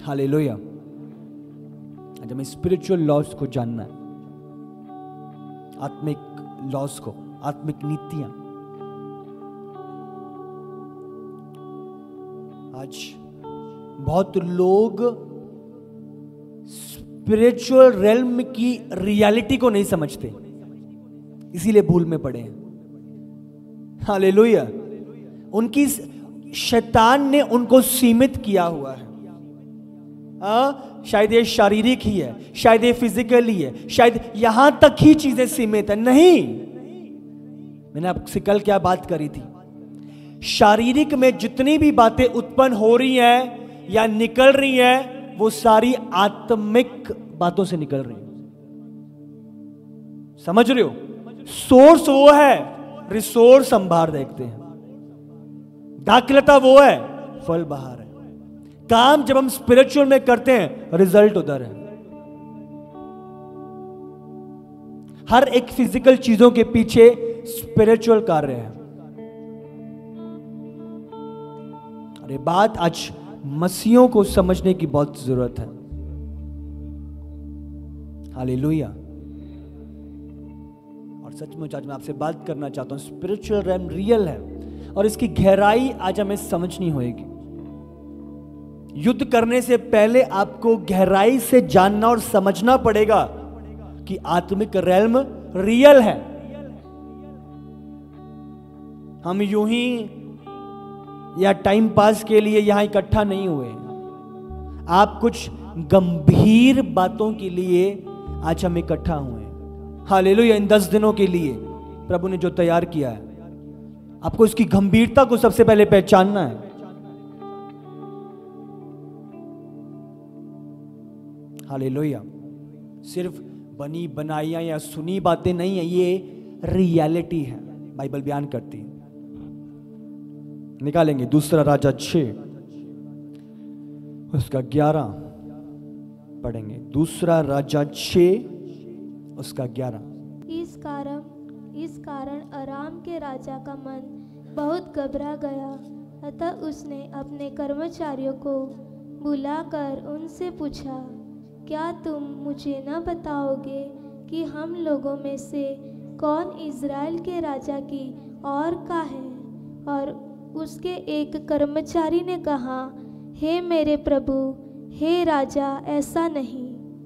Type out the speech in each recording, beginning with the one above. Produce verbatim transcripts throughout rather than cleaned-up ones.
Hallelujah. आज हमें spiritual loss को जानना है, आत्मिक लॉस को, आत्मिक नीतियां। आज बहुत लोग स्पिरिचुअल रेल्म की रियलिटी को नहीं समझते, इसीलिए भूल में पड़े हैं। हालेलुया। उनकी शैतान ने उनको सीमित किया हुआ है। आ, शायद ये शारीरिक ही है, शायद ये फिजिकल ही है, शायद यहां तक ही चीजें सीमित है। नहीं, मैंने आपसे कल क्या बात करी थी, शारीरिक में जितनी भी बातें उत्पन्न हो रही हैं या निकल रही हैं, वो सारी आत्मिक बातों से निकल रही हैं। समझ रहे हो? सोर्स वो है, रिसोर्स हम बाहर देखते हैं। दाखलता वो है, फल बाहर है। काम जब हम स्पिरिचुअल में करते हैं, रिजल्ट उधर है। हर एक फिजिकल चीजों के पीछे स्पिरिचुअल कार्य है। और ये बात आज मसीहों को समझने की बहुत जरूरत है। हालेलुया। और सचमुच आज मैं आपसे बात करना चाहता हूं, स्पिरिचुअल रैम रियल है और इसकी गहराई आज हमें समझनी होगी। युद्ध करने से पहले आपको गहराई से जानना और समझना पड़ेगा कि आत्मिक रेल्म रियल है। हम यूं ही या टाइम पास के लिए यहां इकट्ठा नहीं हुए। आप कुछ गंभीर बातों के लिए आज हम इकट्ठा हुए। हालेलुया। इन दस दिनों के लिए प्रभु ने जो तैयार किया है, आपको इसकी गंभीरता को सबसे पहले पहचानना है। हालेलुया। सिर्फ बनी बनाइयां या सुनी बातें नहीं है, ये रियलिटी है, बाइबल बयान करती है। निकालेंगे दूसरा राजा छह उसका ग्यारह पढ़ेंगे। दूसरा राजा छह उसका ग्यारह। इस कारण इस कारण अराम के राजा का मन बहुत घबरा गया, अतः उसने अपने कर्मचारियों को बुलाकर उनसे पूछा, क्या तुम मुझे न बताओगे कि हम लोगों में से कौन इज़राइल के राजा की ओर का है? और उसके एक कर्मचारी ने कहा, हे मेरे प्रभु, हे राजा, ऐसा नहीं।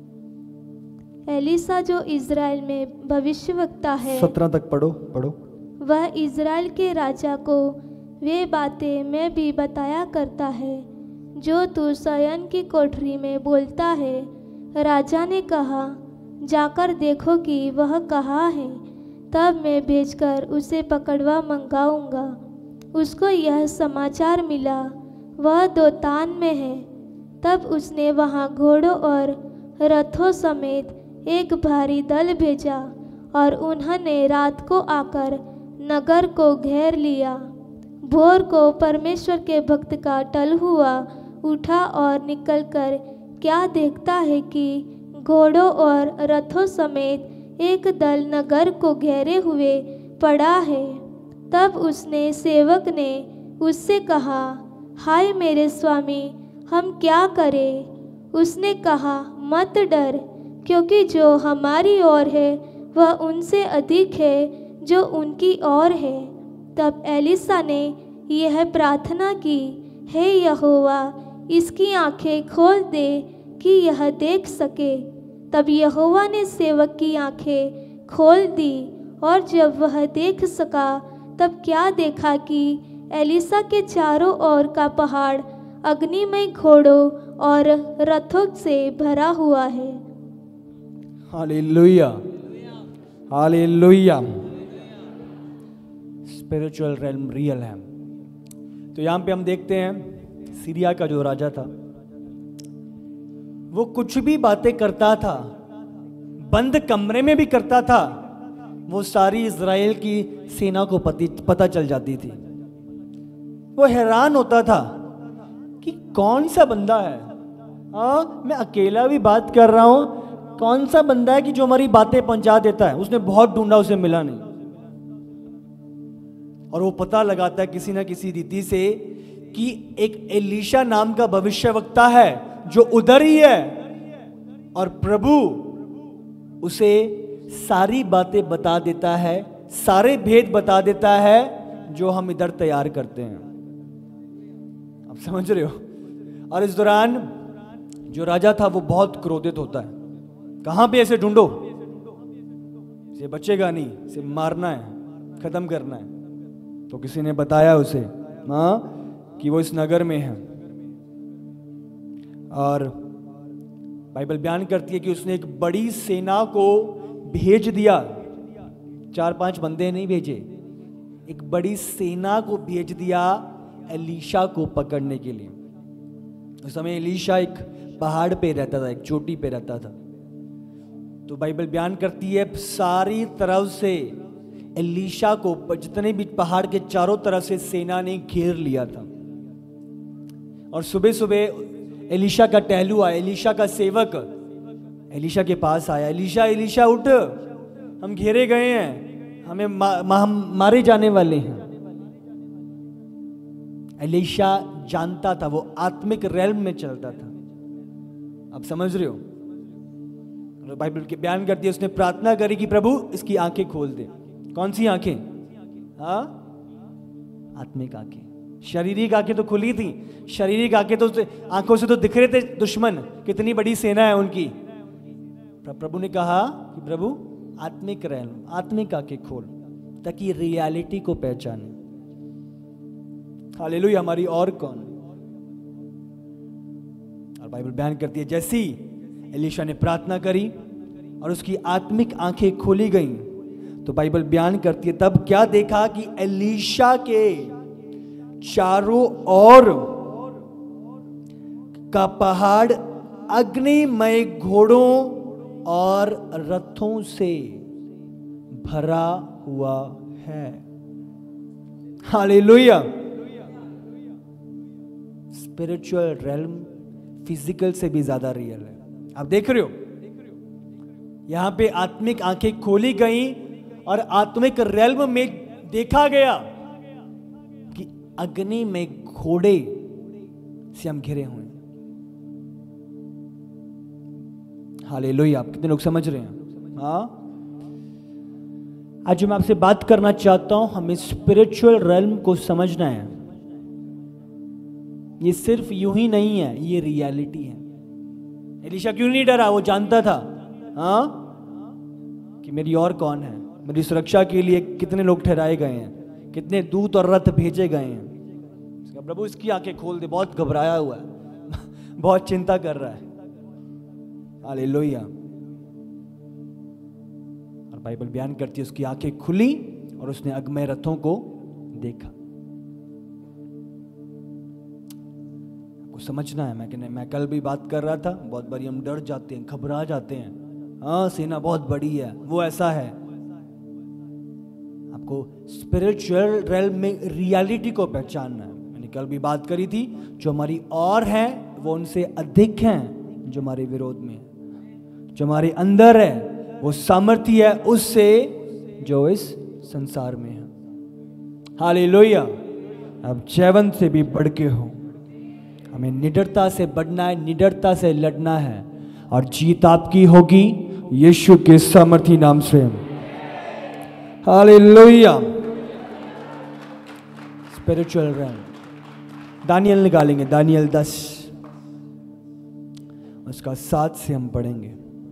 एलीसा जो इज़राइल में भविष्यवक्ता है, सत्रह तक पढ़ो पढ़ो वह इज़राइल के राजा को वे बातें मैं भी बताया करता है जो तू शयन की कोठरी में बोलता है। राजा ने कहा, जाकर देखो कि वह कहाँ है, तब मैं भेजकर उसे पकड़वा मंगाऊंगा। उसको यह समाचार मिला, वह दोतान में है। तब उसने वहाँ घोड़ों और रथों समेत एक भारी दल भेजा और उन्होंने रात को आकर नगर को घेर लिया। भोर को परमेश्वर के भक्त का टल हुआ उठा और निकलकर क्या देखता है कि घोड़ों और रथों समेत एक दल नगर को घेरे हुए पड़ा है। तब उसने सेवक ने उससे कहा, हाय मेरे स्वामी, हम क्या करें? उसने कहा, मत डर, क्योंकि जो हमारी ओर है वह उनसे अधिक है जो उनकी ओर है। तब एलीसा ने यह प्रार्थना की, हे यहोवा, इसकी आंखें खोल दे कि यह देख सके। तब यहोवा ने सेवक की आंखें खोल दी और जब वह देख सका तब क्या देखा कि एलीसा के चारों ओर का पहाड़ अग्निमय घोड़ों और रथों से भरा हुआ है। Hallelujah, hallelujah. Spiritual realm real है। तो यहां पे हम देखते हैं सीरिया का जो राजा था, वो कुछ भी बातें करता था, बंद कमरे में भी करता था, वो सारी इज़राइल की सेना को पति, पता चल जाती थी। वो हैरान होता था कि कौन सा बंदा है, हाँ मैं अकेला भी बात कर रहा हूं, कौन सा बंदा है कि जो हमारी बातें पहुंचा देता है। उसने बहुत ढूंढा, उसे मिला नहीं। और वो पता लगाता है किसी ना किसी रीति से कि एक एलीशा नाम का भविष्यवक्ता है जो उधर ही है, और प्रभु उसे सारी बातें बता देता है, सारे भेद बता देता है जो हम इधर तैयार करते हैं। आप समझ रहे हो? और इस दौरान जो राजा था वो बहुत क्रोधित होता है, कहां पे ऐसे ढूंढो, इसे बचेगा नहीं, इसे मारना है, खत्म करना है। तो किसी ने बताया उसे हाँ कि वो इस नगर में है, और बाइबल बयान करती है कि उसने एक बड़ी सेना को भेज दिया। चार पांच बंदे नहीं भेजे, एक बड़ी सेना को भेज दिया एलीशा को पकड़ने के लिए। उस समय एलीशा एक पहाड़ पे रहता था, एक चोटी पे रहता था। तो बाइबल बयान करती है सारी तरफ से एलीशा को, जितने भी पहाड़ के चारों तरफ से सेना ने घेर लिया था। और सुबह सुबह एलीशा का टहलू आया, एलीशा का सेवक एलीशा के पास आया। एलीशा एलीशा उठ, हम घेरे गए हैं, हमें मा, मा, हम मारे जाने वाले हैं। एलीशा जानता था, वो आत्मिक रेल्म में चलता था। आप समझ रहे हो? बाइबल के बयान करती है उसने प्रार्थना करी कि प्रभु इसकी आंखें खोल दे। कौन सी आंखें? हाँ, आत्मिक आंखें। शारीरिक आंखें तो खुली थी, शारीरिक आंखें तो आंखों से तो दिख रहे थे दुश्मन, कितनी बड़ी सेना है उनकी। प्रभु ने कहा कि प्रभु आत्मिक रेल्म, आत्मिक आंखें खोल, ताकि रियलिटी को पहचाने। हालेलुया। हमारी और कौन? और बाइबल बयान करती है जैसी एलीशा ने प्रार्थना करी और उसकी आत्मिक आंखें खोली गईं, तो बाइबल बयान करती है तब क्या देखा कि एलीशा के चारों ओर का पहाड़ अग्निमय घोड़ों और रथों से भरा हुआ है। हालेलुया। स्पिरिचुअल रेल्म फिजिकल से भी ज्यादा रियल है। आप देख रहे हो, यहां पे आत्मिक आंखें खोली गई और आत्मिक रेल्म में देखा गया कि अग्नि में घोड़े से हम घिरे हुए हैं। हालेलुया। आप कितने लोग समझ रहे हैं? हाँ, आज मैं आपसे बात करना चाहता हूं, हमें स्पिरिचुअल रेल्म को समझना है। ये सिर्फ यूं ही नहीं है, ये रियलिटी है। एलीशा क्यों नहीं डरा? वो जानता था हाँ कि मेरी और कौन है, मेरी सुरक्षा के लिए कितने लोग ठहराए गए हैं, कितने दूत और रथ भेजे गए हैं। प्रभु इसकी आंखें खोल दे, बहुत घबराया हुआ है बहुत चिंता कर रहा है। हालेलुया। और बाइबल बयान करती है उसकी आंखें खुली और उसने अगमय रथों को देखा। आपको समझना है, मैं मैं कल भी बात कर रहा था, बहुत बारी हम डर जाते हैं, घबरा जाते हैं। हाँ, सेना बहुत बड़ी है, वो ऐसा है। आपको स्पिरिचुअल रेल्म में रियलिटी को पहचानना है। मैंने कल भी बात करी थी, जो हमारी और है वो उनसे अधिक हैं जो हमारे विरोध में, जो हमारे अंदर है वो सामर्थ्य है उससे जो इस संसार में है। हालेलुया। अब जैवन से भी बढ़ के हो, हमें निडरता से बढ़ना है, निडरता से लड़ना है, और जीत आपकी होगी यीशु के सामर्थी नाम से। हालेलुया। Spiritual realm. दानियल निकालेंगे, दानियल दस, उसका सात से हम पढ़ेंगे।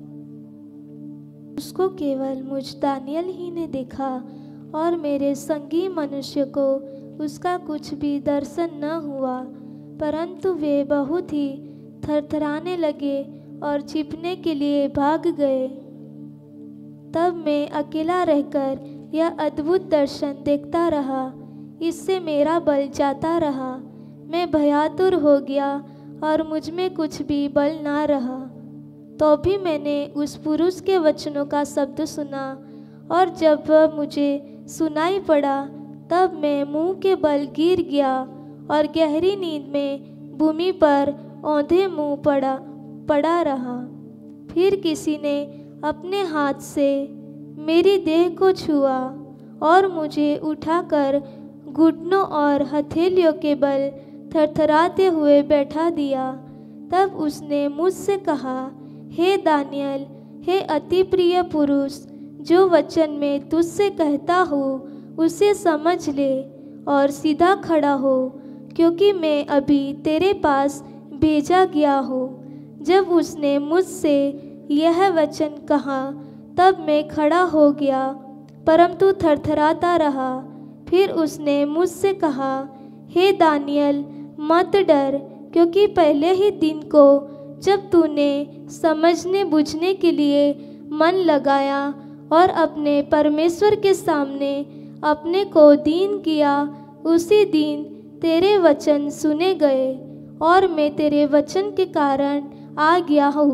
उसको केवल मुझ दानियल ही ने देखा, और मेरे संगी मनुष्य को उसका कुछ भी दर्शन न हुआ, परंतु वे बहुत ही थरथराने लगे और छिपने के लिए भाग गए। तब मैं अकेला रहकर यह अद्भुत दर्शन देखता रहा। इससे मेरा बल जाता रहा, मैं भयातुर हो गया और मुझ में कुछ भी बल ना रहा। तो भी मैंने उस पुरुष के वचनों का शब्द सुना, और जब वह मुझे सुनाई पड़ा तब मैं मुंह के बल गिर गया और गहरी नींद में भूमि पर औंधे मुंह पड़ा पड़ा रहा। फिर किसी ने अपने हाथ से मेरी देह को छुआ और मुझे उठाकर घुटनों और हथेलियों के बल थरथराते हुए बैठा दिया। तब उसने मुझसे कहा, हे दानियल, हे अति प्रिय पुरुष, जो वचन मैं तुझसे कहता हूँ उसे समझ ले और सीधा खड़ा हो, क्योंकि मैं अभी तेरे पास भेजा गया हूँ। जब उसने मुझसे यह वचन कहा तब मैं खड़ा हो गया, परंतु थरथराता रहा। फिर उसने मुझसे कहा, हे दानियल, मत डर, क्योंकि पहले ही दिन को जब तूने समझने बूझने के लिए मन लगाया और अपने परमेश्वर के सामने अपने को दीन किया, उसी दिन तेरे वचन सुने गए और मैं तेरे वचन के कारण आ गया हूँ।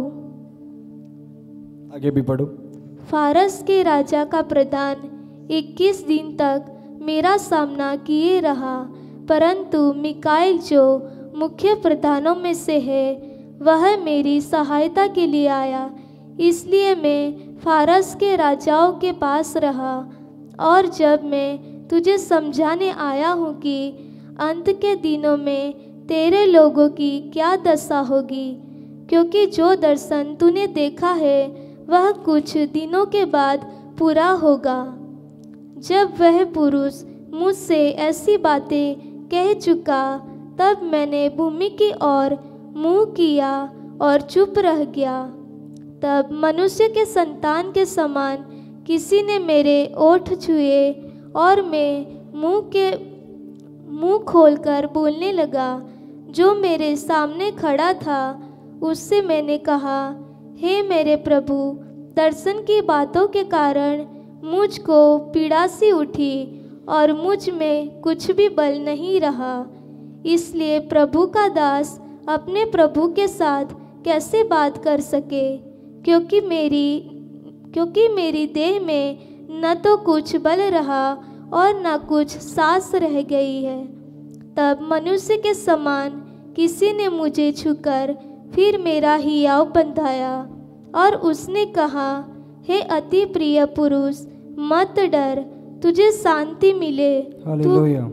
आगे भी पढ़ो। फारस के राजा का प्रधान इक्कीस दिन तक मेरा सामना किए रहा, परंतु मिकाइल जो मुख्य प्रधानों में से है वह मेरी सहायता के लिए आया। इसलिए मैं फारस के राजाओं के पास रहा। और जब मैं तुझे समझाने आया हूँ कि अंत के दिनों में तेरे लोगों की क्या दशा होगी, क्योंकि जो दर्शन तूने देखा है वह कुछ दिनों के बाद पूरा होगा। जब वह पुरुष मुझसे ऐसी बातें कह चुका, तब मैंने भूमि की ओर मुँह किया और चुप रह गया। तब मनुष्य के संतान के समान किसी ने मेरे ओठ छुए और मैं मुंह के मुंह खोलकर बोलने लगा। जो मेरे सामने खड़ा था उससे मैंने कहा, हे मेरे प्रभु, दर्शन की बातों के कारण मुझको पीड़ा सी उठी और मुझ में कुछ भी बल नहीं रहा। इसलिए प्रभु का दास अपने प्रभु के साथ कैसे बात कर सके, क्योंकि मेरी क्योंकि मेरी देह में न तो कुछ बल रहा और न कुछ सांस रह गई है। तब मनुष्य के समान किसी ने मुझे छूकर फिर मेरा हियाव बंधाया और उसने कहा, हे अति प्रिय पुरुष, मत डर, तुझे शांति मिले। हालेलुया।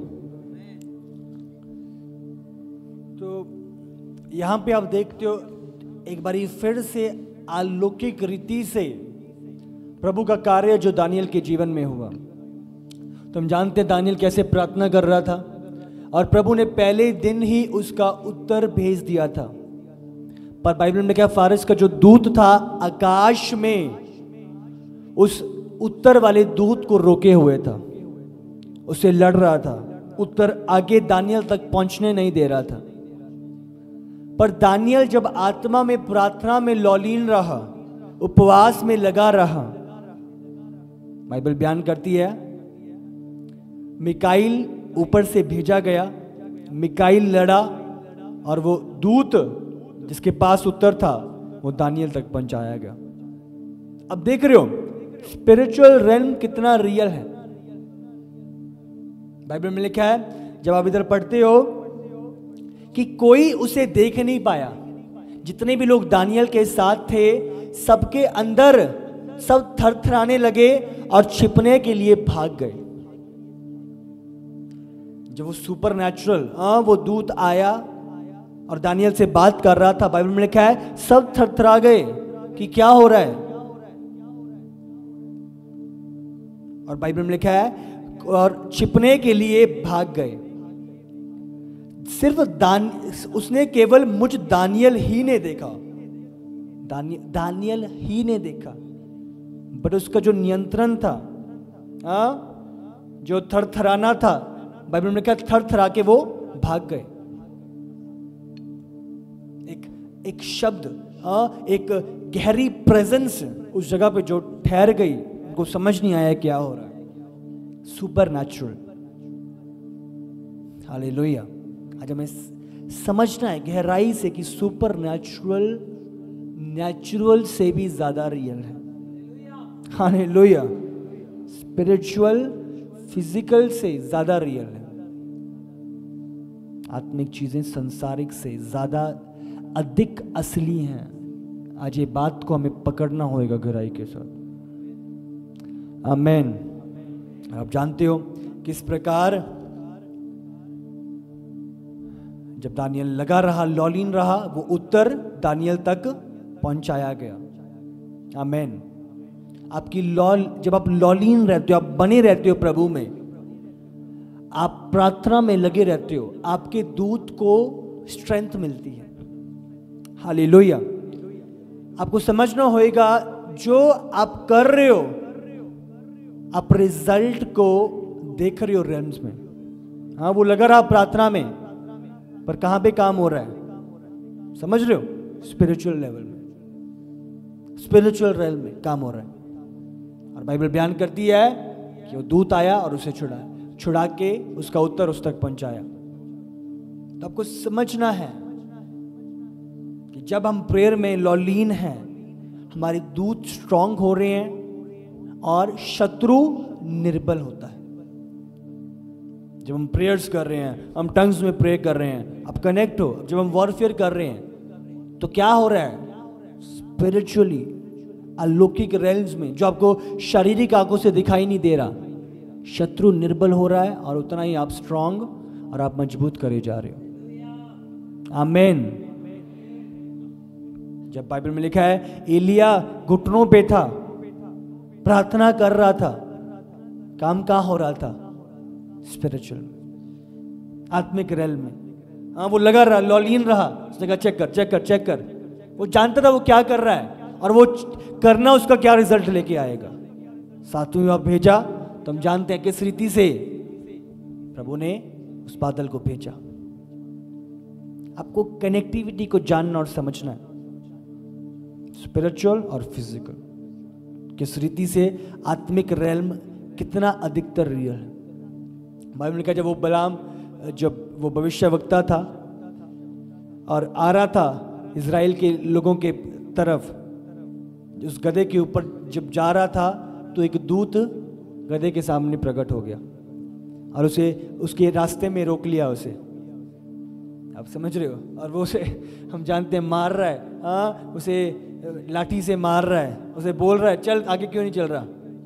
तो यहाँ पे आप देखते हो एक बारी फिर से अलौकिक रीति से प्रभु का कार्य जो दानियल के जीवन में हुआ। तो हम जानते हैं दानियल कैसे प्रार्थना कर रहा था और प्रभु ने पहले दिन ही उसका उत्तर भेज दिया था। पर बाइबल में क्या, फारस का जो दूत था आकाश में उस उत्तर वाले दूत को रोके हुए था, उससे लड़ रहा था, उत्तर आगे दानियल तक पहुंचने नहीं दे रहा था। पर दानियल जब आत्मा में प्रार्थना में लौलीन रहा, उपवास में लगा रहा, बाइबल बयान करती है मिकाइल ऊपर से भेजा गया, मिकाइल लड़ा और वो दूत जिसके पास उत्तर था वो दानियल तक पहुंचाया गया। अब देख रहे हो स्पिरिचुअल रेल्म कितना रियल है। बाइबल में लिखा है, जब आप इधर पढ़ते हो कि कोई उसे देख नहीं पाया, जितने भी लोग दानियल के साथ थे सबके अंदर सब थरथराने लगे और छिपने के लिए भाग गए। जब वो सुपर नेचुरल हाँ वो दूत आया और दानियल से बात कर रहा था, बाइबल में लिखा है सब थरथरा गए कि क्या हो रहा है। और बाइबल में लिखा है और छिपने के लिए भाग गए। सिर्फ दान उसने केवल मुझ दानियल ही ने देखा, दानियल दानियल ही ने देखा, बट उसका जो नियंत्रण था, आ, जो थरथराना था, बाइबल में क्या थरथरा के वो भाग गए। एक एक शब्द आ, एक गहरी प्रेजेंस उस जगह पे जो ठहर गई, उनको समझ नहीं आया क्या हो रहा है। Supernatural. हालेलुया। आज हमें समझना है गहराई से कि सुपर नेचुरल नेचुरल से भी ज्यादा रियल है। हालेलुया। स्पिरिचुअल फिजिकल से ज्यादा रियल है। आत्मिक चीजें संसारिक से ज्यादा अधिक असली हैं। आज ये बात को हमें पकड़ना होगा गहराई के साथ। आमेन। आप जानते हो किस प्रकार जब दानियल लगा रहा, लौलीन रहा, वो उत्तर दानियल तक पहुंचाया गया। आमेन। आपकी लॉल जब आप लौलीन रहते हो, आप बने रहते हो प्रभु में, आप प्रार्थना में लगे रहते हो, आपके दूत को स्ट्रेंथ मिलती है। हालेलुया। आपको समझना होगा जो आप कर रहे हो, आप रिजल्ट को देख रहे हो रेल्म्स में। हाँ, वो लगा रहा प्रार्थना में, पर कहां पे काम हो रहा है, समझ रहे हो? स्पिरिचुअल लेवल में, स्पिरिचुअल रेल्म में काम हो रहा है। और बाइबल बयान करती है कि वो दूत आया और उसे छुड़ाया, छुड़ा के उसका उत्तर उस तक पहुंचाया। तो आपको समझना है कि जब हम प्रेयर में लौलीन हैं, हमारे दूत स्ट्रांग हो रहे हैं और शत्रु निर्बल होता है। जब हम प्रेयर्स कर रहे हैं, हम टंग्स में प्रे कर रहे हैं, आप कनेक्ट हो। जब हम वॉरफेयर कर रहे हैं तो क्या हो रहा है? स्पिरिचुअली, अलौकिक रेल्म्स में, जो आपको शारीरिक आंखों से दिखाई नहीं दे रहा, शत्रु निर्बल हो रहा है और उतना ही आप स्ट्रांग और आप मजबूत करे जा रहे हो। आमेन। जब बाइबल में लिखा है एलिया घुटनों पे था, प्रार्थना कर रहा था, काम कहां हो रहा था? स्पिरिचुअल, आत्मिक रेल्म में। हाँ, वो लगा रहा, लौलीन रहा। उसने कहा चेक कर, चेक कर, चेक कर। वो जानता था वो क्या कर रहा है और वो करना उसका क्या रिजल्ट लेके आएगा। सातवीं बार भेजा तो हम जानते हैं किस रीति से प्रभु ने उस बादल को भेजा। आपको कनेक्टिविटी को जानना और समझना है, स्पिरिचुअल और फिजिकल, किस रीति से आत्मिक रेल्म कितना अधिकतर रियल है। बाइबल में लिखा जब वो बलाम, जब वो भविष्यवक्ता था और आ रहा था इजराइल के लोगों के तरफ, उस गधे के ऊपर जब जा रहा था तो एक दूत गधे के सामने प्रकट हो गया और उसे उसके रास्ते में रोक लिया उसे। आप समझ रहे हो? और वो उसे, हम जानते हैं, मार रहा है। हाँ, उसे लाठी से मार रहा है, उसे बोल रहा है चल, आगे क्यों नहीं चल रहा?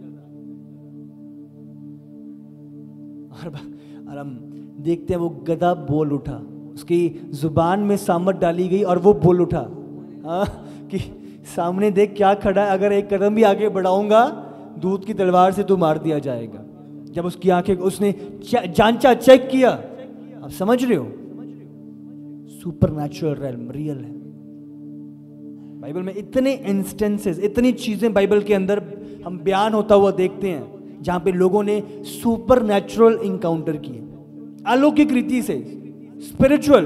और, और हम देखते हैं वो गधा बोल उठा, उसकी जुबान में सामत डाली गई और वो बोल उठा, हाँ, कि सामने देख क्या खड़ा है, अगर एक कदम भी आगे बढ़ाऊंगा दूत की तलवार से तू मार दिया जाएगा। जब उसकी आंखें, उसने जांचा, चेक किया। आप समझ रहे हो? सुपर नेचुरल रेल्म रियल है। बाइबल में इतने इंस्टेंसेस, इतनी चीजें बाइबल के अंदर हम बयान होता हुआ देखते हैं जहां पे लोगों ने सुपर नेचुरल इंकाउंटर किए, अलौकिक रीति से, स्पिरिचुअल।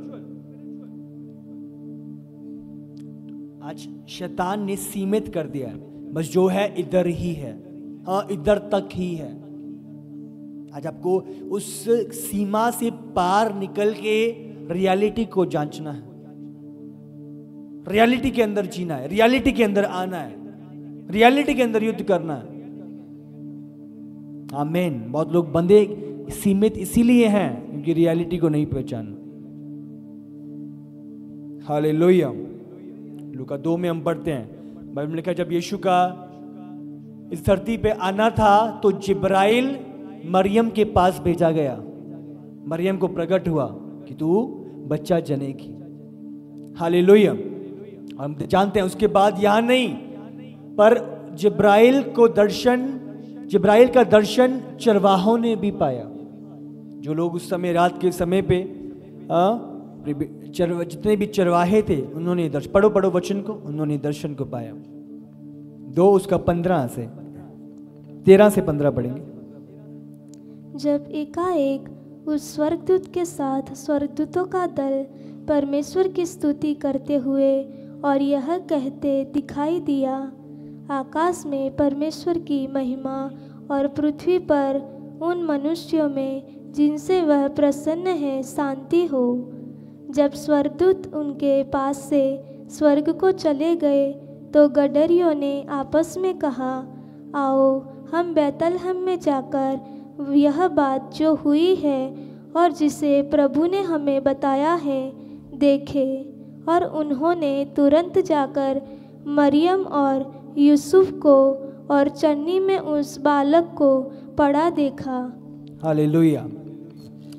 आज शैतान ने सीमित कर दिया है, बस जो है इधर ही है, हाँ इधर तक ही है। आज आपको उस सीमा से पार निकल के रियलिटी को जांचना है, रियलिटी के अंदर जीना है, रियलिटी के अंदर आना है, रियलिटी के अंदर युद्ध करना है। आमीन। बहुत लोग बंदे सीमित इसीलिए हैं क्योंकि रियलिटी को नहीं पहचाना। हालेलुया। लूका दो में हम पढ़ते हैं, बाइबल में लिखा जब यीशु का इस धरती पे आना था तो जिब्राइल मरियम के पास भेजा गया। मरियम को प्रकट हुआ कि तू बच्चा जनेगी। हालेलुया। हम जानते हैं उसके बाद यहां नहीं, पर जिब्राइल को दर्शन, जिब्राइल का दर्शन चरवाहों ने भी पाया। जो लोग उस समय रात के समय पे आ, चर, जितने भी चरवाहे थे उन्होंने दर्शन, पढ़ो पढ़ो वचन को, उन्होंने दर्शन को पाया। दो उसका पंद्रह से तेरह से पंद्रह पढ़ेंगे। जब एकाएक उस स्वर्गदूत के साथ स्वर्गदूतों का दल परमेश्वर की स्तुति करते हुए और यह कहते दिखाई दिया, आकाश में परमेश्वर की महिमा और पृथ्वी पर उन मनुष्यों में जिनसे वह प्रसन्न है शांति हो। जब स्वर्गदूत उनके पास से स्वर्ग को चले गए तो गडरियों ने आपस में कहा, आओ हम बैतलहम में जाकर यह बात जो हुई है और जिसे प्रभु ने हमें बताया है देखें। और उन्होंने तुरंत जाकर मरियम और यूसुफ को और चन्नी में उस बालक को पड़ा देखा। हालेलुया।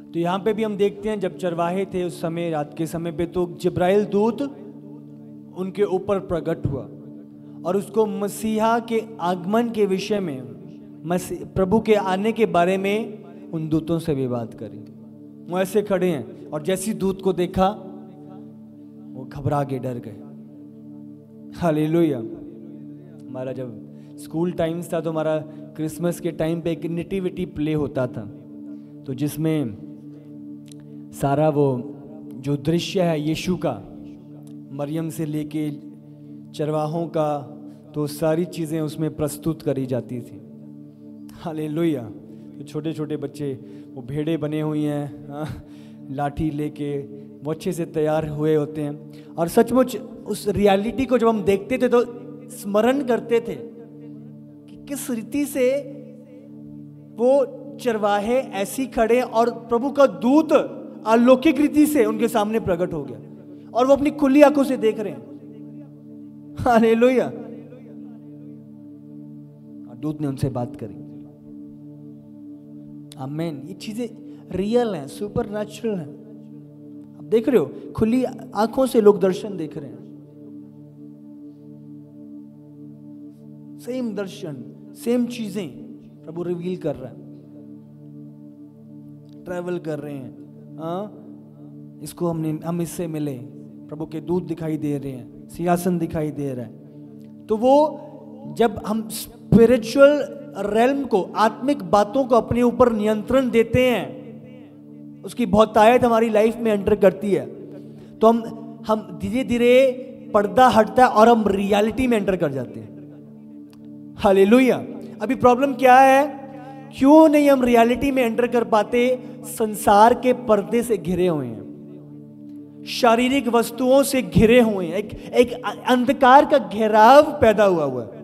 तो यहाँ पे भी हम देखते हैं जब चरवाहे थे उस समय, रात के समय पे, तो जिब्राइल दूत उनके ऊपर प्रकट हुआ और उसको मसीहा के आगमन के विषय में, मसीह प्रभु के आने के बारे में उन दूतों से भी बात करी। वो ऐसे खड़े हैं और जैसी दूत को देखा वो घबरा के डर गए। हालेलुया। हमारा जब स्कूल टाइम्स था तो हमारा क्रिसमस के टाइम पे एक नेटिविटी प्ले होता था, तो जिसमें सारा वो जो दृश्य है यीशु का, मरियम से लेके चरवाहों का, तो सारी चीज़ें उसमें प्रस्तुत करी जाती थी। हालेलुया। तो छोटे छोटे बच्चे वो भेड़े बने हुई हैं, हाँ, लाठी लेके वो अच्छे से तैयार हुए होते हैं, और सचमुच उस रियलिटी को जब हम देखते थे तो स्मरण करते थे कि किस रीति से वो चरवाहे ऐसी खड़े और प्रभु का दूत अलौकिक रीति से उनके सामने प्रकट हो गया और वो अपनी खुली आंखों से देख रहे हैं। हालेलुया। और दूत ने उनसे बात करी। आमीन। ये चीजें रियल हैं, सुपर नेचुरल हैं। आप देख रहे हो, खुली आंखों से लोग दर्शन देख रहे हैं। सेम दर्शन, सेम चीजें प्रभु रिवील कर रहा है। ट्रैवल कर रहे हैं, हाँ, इसको हमने हम इससे मिले, प्रभु के दूत दिखाई दे रहे हैं, सिंहासन दिखाई दे रहा है। तो वो जब हम स्पिरिचुअल रेल्म को, आत्मिक बातों को अपने ऊपर नियंत्रण देते हैं, उसकी बहुतायत हमारी लाइफ में एंटर करती है, तो हम हम धीरे धीरे पर्दा हटता है और हम रियलिटी में एंटर कर जाते हैं। हालेलुया। अभी प्रॉब्लम क्या है, क्यों नहीं हम रियलिटी में एंटर कर पाते? संसार के पर्दे से घिरे हुए हैं, शारीरिक वस्तुओं से घिरे हुए हैं, एक एक अंधकार का घेराव पैदा हुआ हुआ है।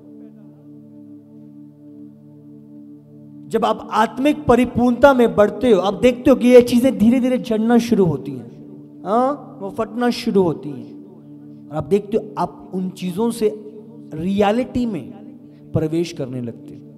जब आप आत्मिक परिपूर्णता में बढ़ते हो, आप देखते हो कि ये चीजें धीरे धीरे जड़ना शुरू होती हैं, हाँ, वो फटना शुरू होती हैं, और आप देखते हो आप उन चीजों से रियलिटी में प्रवेश करने लगते हो।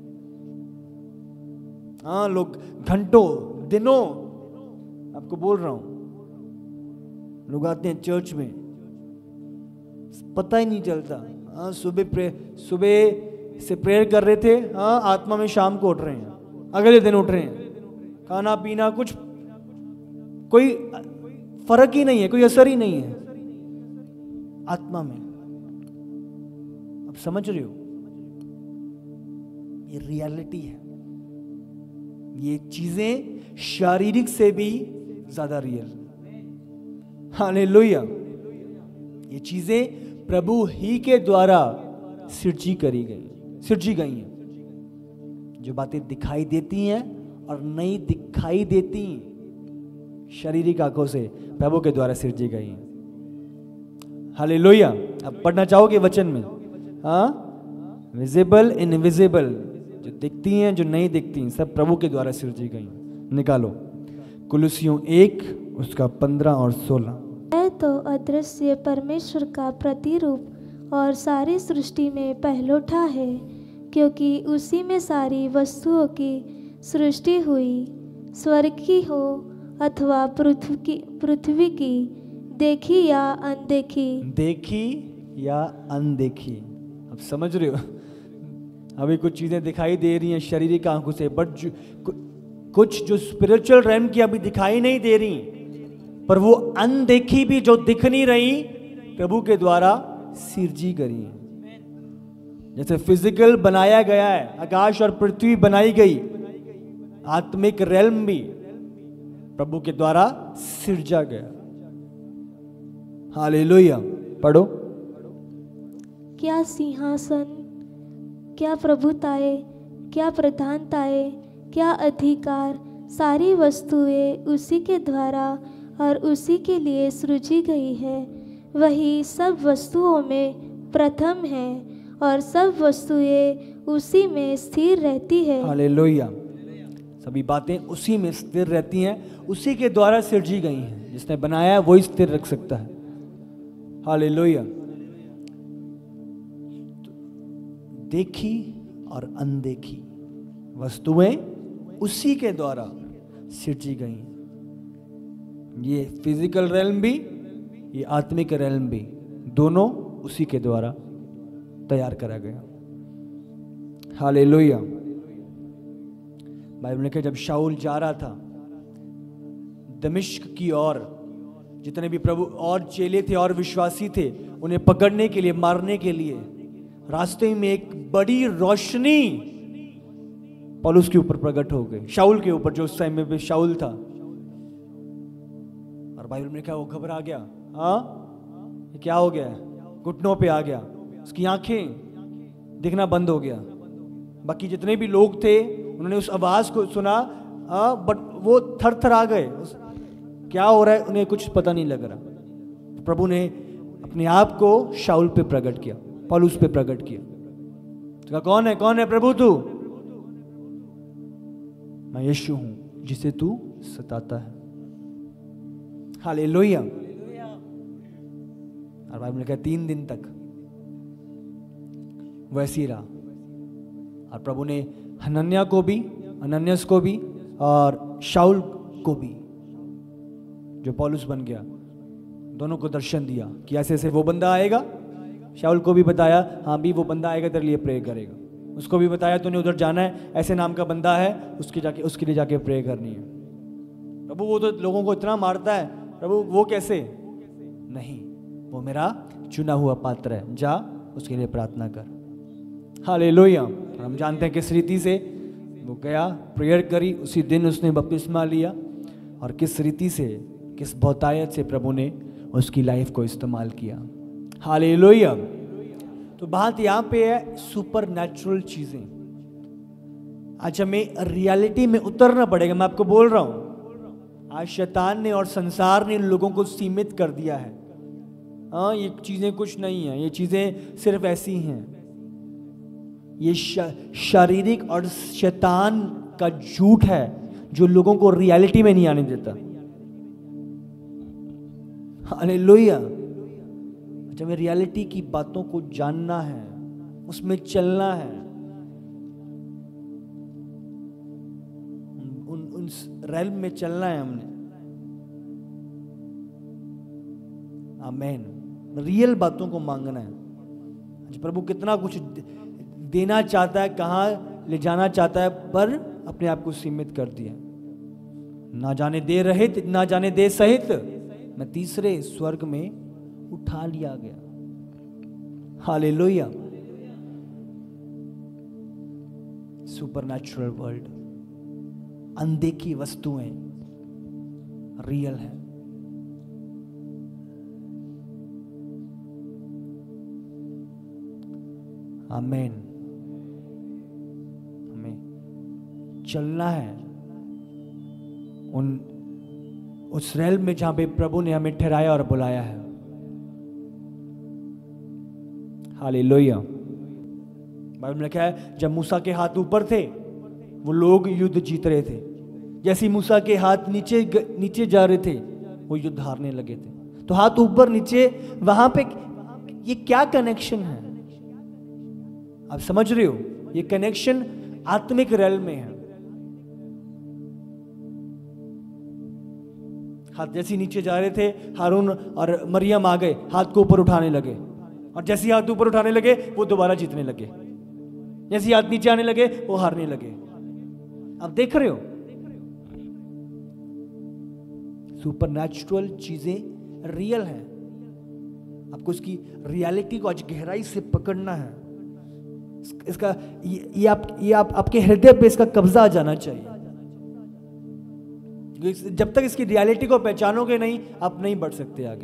हाँ, लोग घंटों दिनों, आपको बोल रहा हूं, लोग आते हैं चर्च में, पता ही नहीं चलता। हाँ, सुबह प्रे सुबह से प्रेयर कर रहे थे, हाँ, आत्मा में शाम को उठ रहे हैं, अगले दिन उठ रहे हैं, खाना पीना कुछ कोई फर्क ही नहीं है, कोई असर ही नहीं है आत्मा में। आप समझ रहे हो, ये रियलिटी है। ये चीजें शारीरिक से भी ज्यादा रियल। हालेलुया। ये चीजें प्रभु ही के द्वारा सृजी करी गई सृजी गई हैं। जो बातें दिखाई देती हैं और नहीं दिखाई देती शारीरिक आंखों से, प्रभु के द्वारा सृजी गई हैं। हालेलुया। अब पढ़ना चाहोगे वचन में? हाँ, विजिबल इनविजिबल, जो दिखती हैं जो नहीं दिखती, सब प्रभु के द्वारा सृजी गई। निकालो कुलुसियों एक उसका पंद्रह और सोलह। मैं तो अदृश्य परमेश्वर का प्रतिरूप और सारी सृष्टि में पहलोठा है, क्योंकि उसी में सारी वस्तुओं की सृष्टि हुई, स्वर्ग की हो अथवा पृथ्वी की पृथ्वी की, देखी या अनदेखी देखी या अनदेखी। अब समझ रहे हो, अभी कुछ चीजें दिखाई दे रही हैं शारीरिक आंखों से, बट जो, कुछ जो स्पिरिचुअल रैम की अभी दिखाई नहीं दे रही, पर वो अनदेखी भी जो दिख नहीं रही, प्रभु के द्वारा सृजी करी है। जैसे फिजिकल बनाया गया है, आकाश और पृथ्वी बनाई गई, आत्मिक रेल्म भी प्रभु के द्वारा सृजा गया। हालेलुया। पढ़ो। क्या सिंहासन, क्या प्रभुताएं, क्या प्रधानताएं, क्या अधिकार, सारी वस्तुएं उसी के द्वारा और उसी के लिए सृजी गई है। वही सब वस्तुओं में प्रथम है और सब वस्तुएं उसी में स्थिर रहती है। हालेलुया। सभी बातें उसी में स्थिर रहती हैं, उसी के द्वारा सृजी गई हैं। जिसने बनाया है वही स्थिर रख सकता है। हालेलुया। देखी और अनदेखी वस्तुएं उसी के द्वारा सृजी गई हैं। ये फिजिकल रेल्म भी, ये आत्मिक रेल्म भी, दोनों उसी के द्वारा तैयार करा गया। हालेलुया। बाइबल में कहा जब शाऊल जा रहा था दमिश्क की ओर, जितने भी प्रभु और चेले थे और विश्वासी थे, उन्हें पकड़ने के लिए, मारने के लिए, रास्ते में एक बड़ी रोशनी पौलुस के ऊपर प्रकट हो गई, शाऊल के ऊपर, जो उस टाइम में शाऊल था। और बाइबल में क्या, वो घबरा गया। हाँ, ये क्या हो गया? घुटनों पे आ गया, उसकी आंखें दिखना बंद हो गया। बाकी जितने भी लोग थे उन्होंने उस आवाज को सुना, आ, बट वो थर थर आ गए, क्या हो रहा है उन्हें कुछ पता नहीं लग रहा। प्रभु ने अपने आप को शाऊल पे प्रकट किया, पौलुस पे प्रकट किया। तो कहा, कौन है, कौन है प्रभु तू? मैं यीशु हूं जिसे तू सताता है। हालेलुया। और बाइबल में कहा तीन दिन तक वैसी रहा। और प्रभु ने हनन्या को भी, अनन्यास को भी, और शाऊल को भी, जो पौलुस बन गया, दोनों को दर्शन दिया कि ऐसे ऐसे वो बंदा आएगा। शाऊल को भी बताया, हाँ भी वो बंदा आएगा तेरे लिए प्रे करेगा। उसको भी बताया तूने उधर जाना है, ऐसे नाम का बंदा है, उसके जाके उसके लिए जाके प्रे करनी है। प्रभु वो तो लोगों को इतना मारता है, प्रभु वो कैसे? नहीं, वो मेरा चुना हुआ पात्र है, जा उसके लिए प्रार्थना कर। हालेलुया। हम जानते हैं किस रीति से वो गया, प्रेयर करी, उसी दिन उसने बपतिस्मा लिया, और किस रीति से, किस बहुतायत से प्रभु ने उसकी लाइफ को इस्तेमाल किया। हालेलुया। तो बात यहाँ पे है सुपर नेचुरल चीजें। आज हमें रियलिटी में उतरना पड़ेगा। मैं आपको बोल रहा हूं, आज शैतान ने और संसार ने लोगों को सीमित कर दिया है। हाँ, ये चीजें कुछ नहीं है, ये चीजें सिर्फ ऐसी हैं। ये शारीरिक और शैतान का झूठ है जो लोगों को रियलिटी में नहीं आने देता। हालेलुया। जब हमें रियलिटी की बातों को जानना है, उसमें चलना है, उन उन रेल्म में चलना है हमने। आमेन। रियल बातों को मांगना है। आज प्रभु कितना कुछ देना चाहता है, कहाँ ले जाना चाहता है, पर अपने आप को सीमित कर दिया। ना जाने दे रहित, ना जाने दे सहित मैं तीसरे स्वर्ग में उठा लिया गया। हालेलुया। सुपरनैचुरल वर्ल्ड, अनदेखी वस्तुएं रियल है। आमीन। हमें चलना है उन उस रेल में जहां पे प्रभु ने हमें ठहराया और बुलाया है। हालेलुया। बाइबल में लिखा है जब मूसा के हाथ ऊपर थे वो लोग युद्ध जीत रहे थे, जैसे मूसा के हाथ नीचे नीचे जा रहे थे वो युद्ध हारने लगे थे। तो हाथ ऊपर नीचे, वहां पे ये क्या कनेक्शन है? आप समझ रहे हो? ये कनेक्शन आत्मिक रेल में है। हाथ जैसे नीचे जा रहे थे, हारून और मरियम आ गए, हाथ को ऊपर उठाने लगे, और जैसे हाथ ऊपर उठाने लगे वो दोबारा जीतने लगे, जैसे हाथ नीचे आने लगे वो हारने लगे। आप देख रहे हो? सुपरनैचुरल चीजें रियल हैं। आपको इसकी रियलिटी को आज गहराई से पकड़ना है। इसका ये, ये आप ये आप आपके हृदय पे इसका कब्जा आ जाना चाहिए। जब तक इसकी रियलिटी को पहचानोगे नहीं, आप नहीं बढ़ सकते आगे।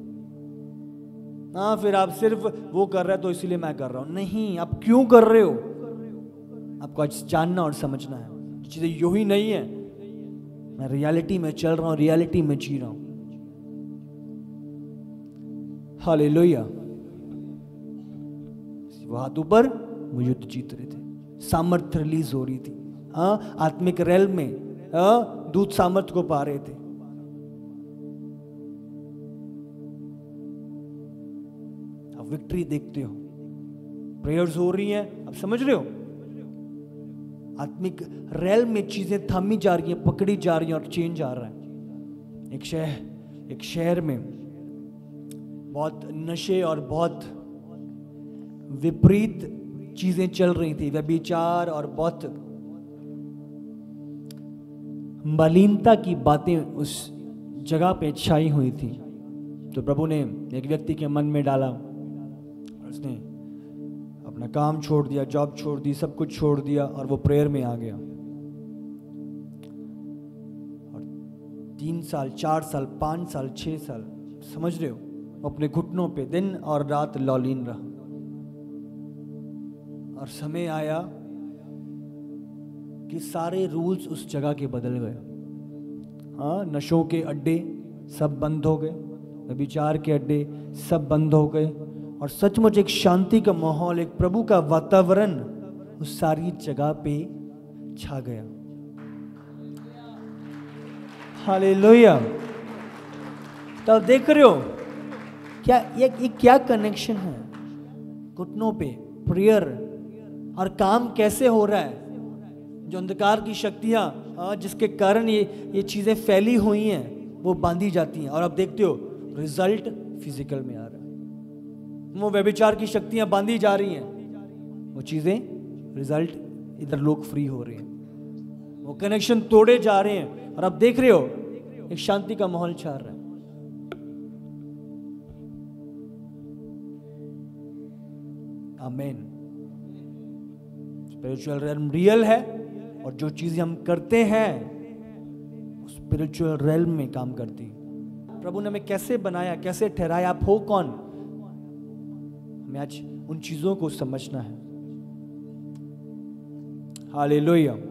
हाँ, फिर आप सिर्फ वो कर रहे हो तो इसीलिए मैं कर रहा हूं। नहीं, आप क्यों कर रहे हो आपको आज जानना और समझना है। चीजें यूं ही नहीं है, मैं रियलिटी में चल रहा हूं, रियलिटी में जी रहा हूं। हालेलुया। वो हाथ ऊपर, वो युद्ध जीत रहे थे, सामर्थ्य रिलीज हो रही थी। हाँ, आत्मिक रेल में हाँ, दूत सामर्थ्य को पा रहे थे। आप विक्ट्री देखते हो, प्रेयर्स हो रही हैं, आप समझ रहे हो? आत्मिक रेल में चीजें थामी जा रही हैं, पकड़ी जा रही हैं और चेंज आ रहा है। एक शहर एक शहर में बहुत नशे और बहुत विपरीत चीजें चल रही थी, व्यभिचार और बहुत मलिनता की बातें उस जगह पे छाई हुई थी। तो प्रभु ने एक व्यक्ति के मन में डाला, उसने अपना काम छोड़ दिया, जॉब छोड़ दी, सब कुछ छोड़ दिया और वो प्रेयर में आ गया। और तीन साल, चार साल, पाँच साल, छः साल, समझ रहे हो, अपने घुटनों पे दिन और रात लौलीन रहा। और समय आया कि सारे रूल्स उस जगह के बदल गए। हाँ, नशों के अड्डे सब बंद हो गए, व्यभिचार के अड्डे सब बंद हो गए, और सचमुच एक शांति का माहौल, एक प्रभु का वातावरण उस सारी जगह पे छा गया। हालेलुया। तो देख रहे हो क्या ये, ये क्या कनेक्शन है? घुटनों पे प्रेयर और काम कैसे हो रहा है? जो अंधकार की शक्तियां जिसके कारण ये ये चीजें फैली हुई हैं वो बांधी जाती हैं, और आप देखते हो रिजल्ट फिजिकल में आ रहा है। वो व्यभिचार की शक्तियां बांधी जा रही हैं, वो चीजें रिजल्ट इधर लोग फ्री हो रहे हैं, वो कनेक्शन तोड़े जा रहे हैं, और आप देख रहे हो एक शांति का माहौल छा रहा है। आमीन। स्पिरिचुअल रेल्म रियल है, और जो चीजें हम करते हैं स्पिरिचुअल रेल्म में काम करती है। प्रभु ने हमें कैसे बनाया, कैसे ठहराया, आप हो कौन, हमें आज उन चीजों को समझना है। हालेलुया।